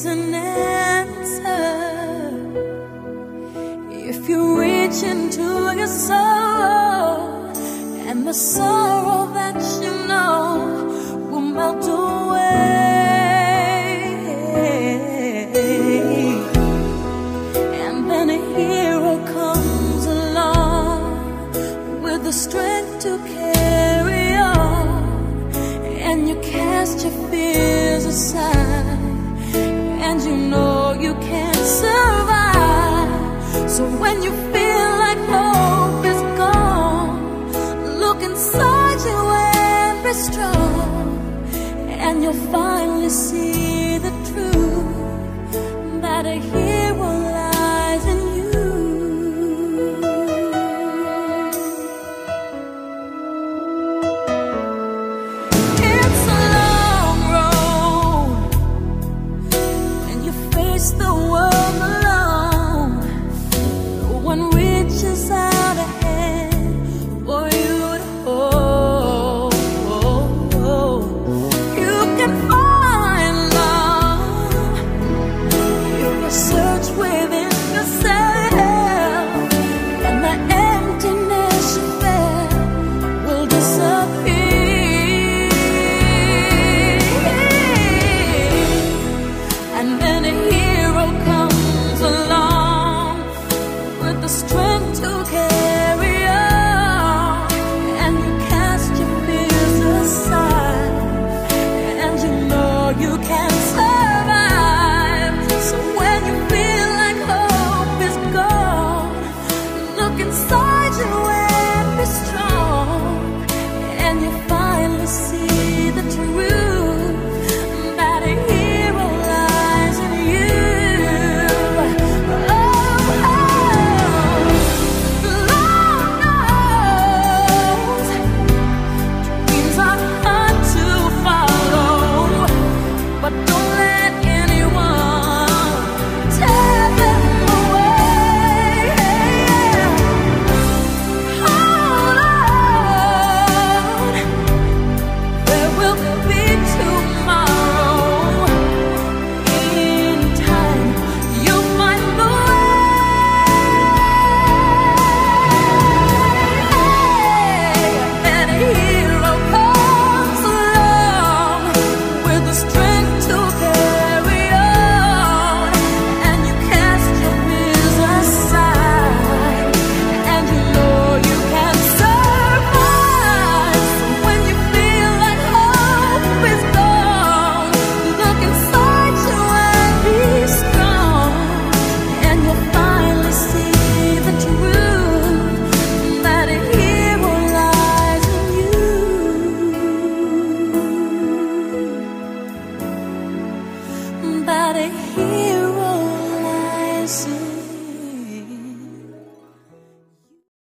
is an answer. If you reach into your soul, and the sorrow that you know will melt away, and then a hero comes along with the strength to carry on, and you cast your fears aside, and you know you can't survive. So when you feel like hope is gone, look inside you and be strong, and you'll finally see the truth that a hero